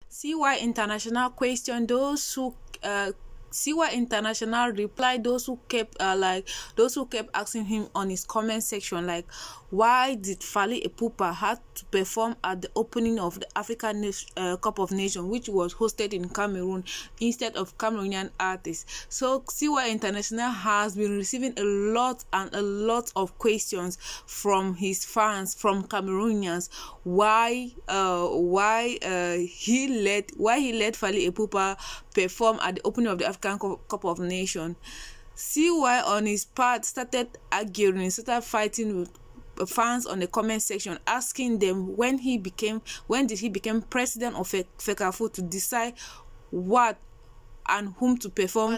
CY International question those who CY International reply those who kept asking him on his comment section, like, why did Fally Ipupa had to perform at the opening of the African Cup of Nations, which was hosted in Cameroon, instead of Cameroonian artists. So CY International has been receiving a lot of questions from his fans, from Cameroonians, why he let Fally Ipupa perform at the opening of the African Cup of Nations. CY on his part started arguing, started fighting with fans on the comment section, asking them when did he become president of FECAFO to decide what and whom to perform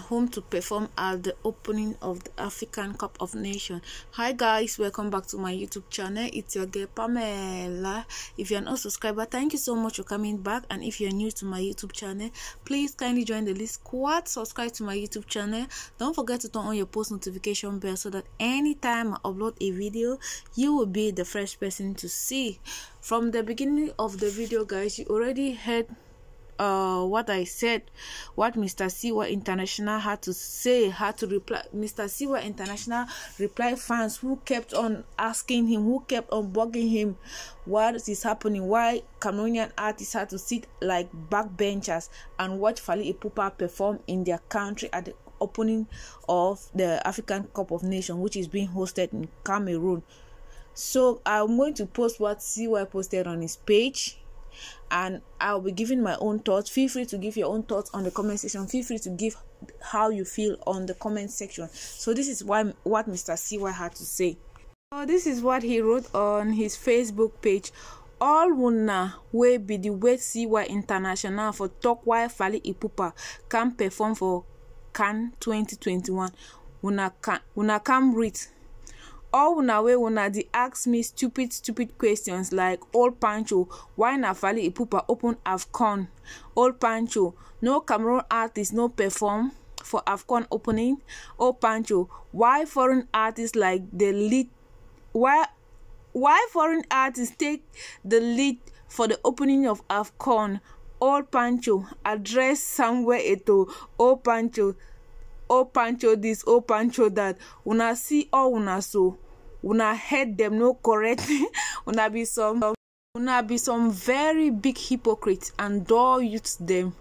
at the opening of the African Cup of Nations. Hi guys, welcome back to my YouTube channel. It's your girl Pamela. If you're not a subscriber, thank you so much for coming back, and if you're new to my YouTube channel, please kindly join the list squad, subscribe to my YouTube channel. Don't forget to turn on your post notification bell so that anytime I upload a video, you will be the first person to see. From the beginning of the video, guys, you already heard what I said, what Mr. CY International had to say, had to reply. Mr. CY International replied fans who kept on asking him, who kept on bugging him, what is happening, why Cameroonian artists had to sit like backbenchers and watch Fally Ipupa perform in their country at the opening of the African Cup of Nations, which is being hosted in Cameroon. So I'm going to post what CY posted on his page, and I'll be giving my own thoughts. Feel free to give your own thoughts on the comment section. Feel free to give how you feel on the comment section. So this is what Mr. CY had to say. So this is what he wrote on his Facebook page. All una wey be the wait CY International for talk while Fally Ipupa can perform for CAN 2021. Una come read. All una wey una dey ask me stupid questions like, old Pancho, why na Fally Ipupa open AFCON? Old Pancho, no Cameroon artists no perform for AFCON opening. Old Pancho, why foreign artists like the lead? Why foreign artists take the lead for the opening of AFCON? Old Pancho, address somewhere Eto. Old Pancho this, old Pancho that. Una see all una so. Una head them no correct. Una be some very big hypocrites and door youths them.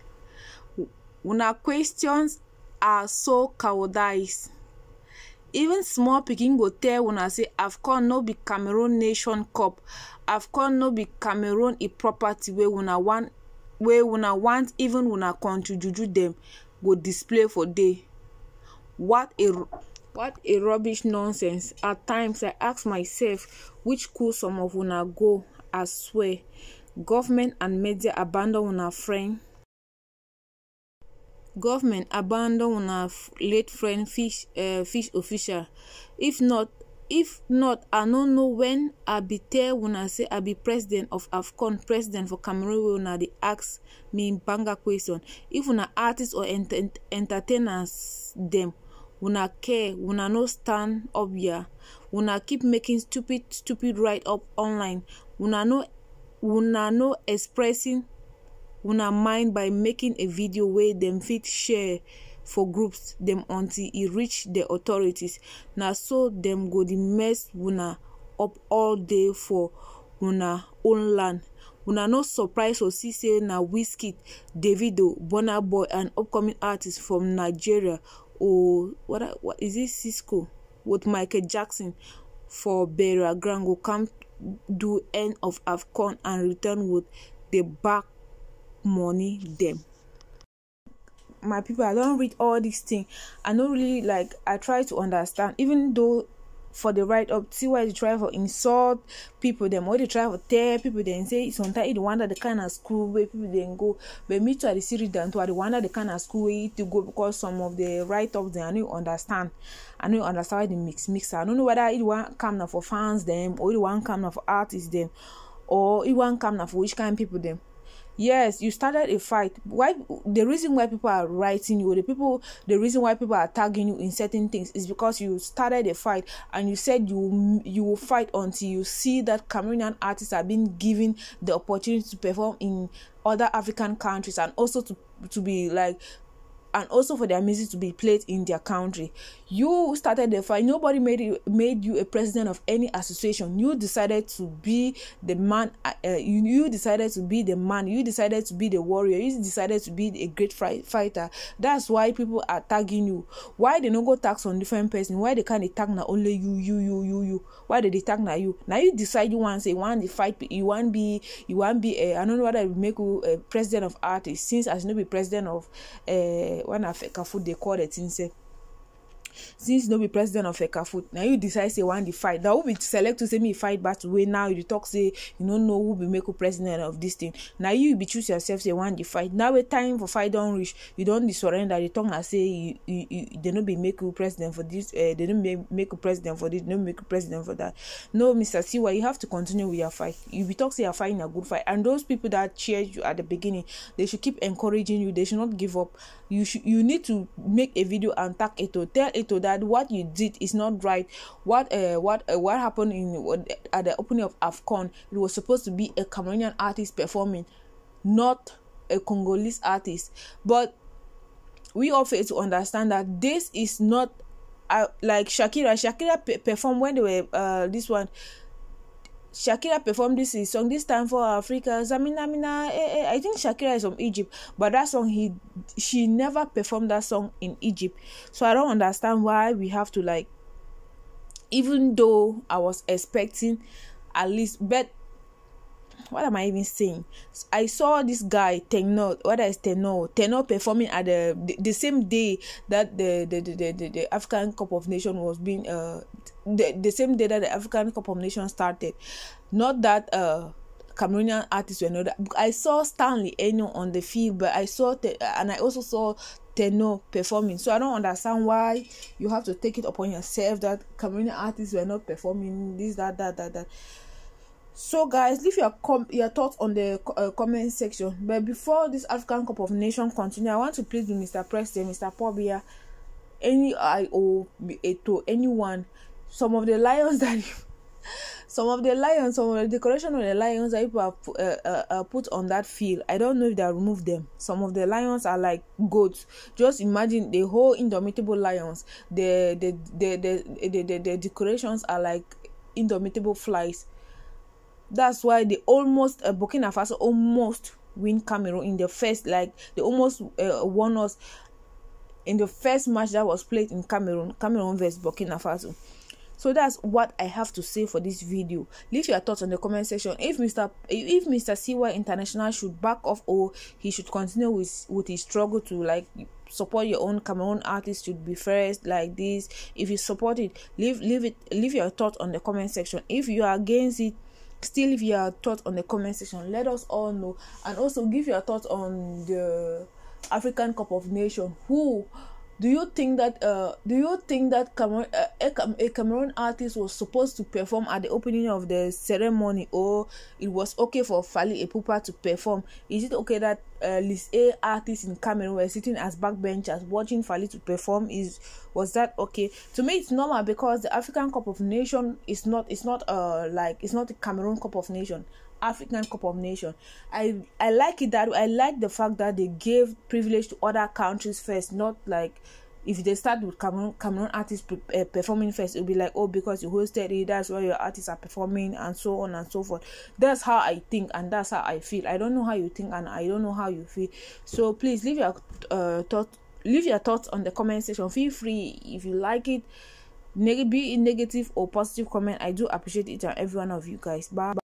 Una questions are so cowardice. Even small pikin go tell una say AFCON no be Cameroon Nation Cup. AFCON no be Cameroon a property where una want even una country juju them go display for day. What a rubbish nonsense. At times I ask myself, which school some of una go? I swear, government and media abandon una friend. Government abandon una late friend fish official. If not, I don't know when I be tell una say I be president of AFCON, president for Cameroon, wey una dey ask me banga question. If una artists or entertainers them, una care, una no stand up here. Una keep making stupid write up online. Una no expressing una mind by making a video where them fit share for groups them until it reach the authorities. Now so them go the mess una up all day for una own land. Una no surprise or see say na Wizkid, Davido, Burna Boy and upcoming artists from Nigeria, or what is it, Cisco with Michael Jackson for burial ground go come do end of AFCON and return with the back money them. My people, I don't read all these things. I don't really like. I try to understand, even though for the write up, see why they try for insult people them, or they try for tear people then say sometimes it wonder the kind of school where people then go. But me to the series down to the wonder the kind of school where to go, because some of the write ups then I don't understand why they mix. I don't know whether it want come now for fans them, or it want come now for artists them, or it want come now for which kind of people them. Yes, you started a fight. Why? The reason why people are writing you, the reason why people are tagging you in certain things is because you started a fight, and you said you will fight until you see that Cameroonian artists are being given the opportunity to perform in other African countries, and also to be like, and also for their music to be played in their country. You started the fight. Nobody made you a president of any association. You decided to be the man. You decided to be the man. You decided to be the warrior. You decided to be a great fighter. That's why people are tagging you. Why they no go tag on different person? Why they can't tag na only you? Why they tag na you? Now you decide you want say the fight. You want be I don't know whether it make you a president of artists, since as no be president of when Afekafoot they call it thing say, since no be president of Afekafoot, now you decide say want the fight. That will be select to say me fight back way. Now you talk say you don't know who be make a president of this thing. Now you be choose yourself say want the fight. Now a time for fight don't reach. You don't surrender. You talk and say you they don't be make you president for this. They don't make a president for this. They don't make a president for that. No, Mr. Siwa, you have to continue with your fight. You be talk say you're fighting a good fight, and those people that cheered you at the beginning, they should keep encouraging you. They should not give up. You need to make a video and tag Eto'o. Tell Eto'o that what you did is not right. What happened at the opening of AFCON? It was supposed to be a Cameroonian artist performing, not a Congolese artist. But we all fail to understand that this is not like Shakira. Shakira performed when they were this one. Shakira performed this song this time for Africa. Zamina, I think Shakira is from Egypt, but that song she never performed that song in Egypt. So I don't understand why we have to like. Even though I was expecting at least, but what am I even saying? I saw this guy Tenor performing at the same day that the African Cup of Nations was being the same day that the African Cup of Nations started. Not that Cameroonian artists were not that. I saw Stanley Eno on the field, but I also saw Tenor performing. So I don't understand why you have to take it upon yourself that Cameroonian artists were not performing this, that. So guys, leave your thoughts on the comment section. But before this African Cup of Nations continue, I want to plead with Mr. President, Mr. Paul Biya, any IO, Eto'o, anyone, some of the decoration of the lions that people have put on that field. I don't know if they remove them. Some of the lions are like goats. Just imagine the whole indomitable lions. The decorations are like indomitable flies. That's why they almost Burkina Faso almost win Cameroon in the first, like they almost won us in the first match that was played in Cameroon versus Burkina Faso. So that's what I have to say for this video. Leave your thoughts on the comment section. If Mr. Siwa International should back off, or he should continue with his struggle to like support your own Cameroon artists should be first like this. If you support it, leave your thoughts on the comment section. If you are against it, still leave your thoughts on the comment section. Let us all know, and also give your thoughts on the African Cup of Nations. Who do you think that a Cameroon artist was supposed to perform at the opening of the ceremony, or it was okay for Fally Ipupa to perform? Is it okay that List A artists in Cameroon were sitting as backbenchers watching Fally to perform? Was that okay? To me, it's normal, because the African Cup of Nations is not a Cameroon Cup of Nations. African Cup of Nations. I like it that I like the fact that they gave privilege to other countries first, not like if they start with Cameroon artists performing first, it'll be like, oh, because you hosted it, that's why your artists are performing, and so on and so forth. That's how I think, and that's how I feel. I don't know how you think, and I don't know how you feel. So please leave your thoughts on the comment section. Feel free if you like it, be it negative or positive comment. I do appreciate each and every one of you guys. Bye.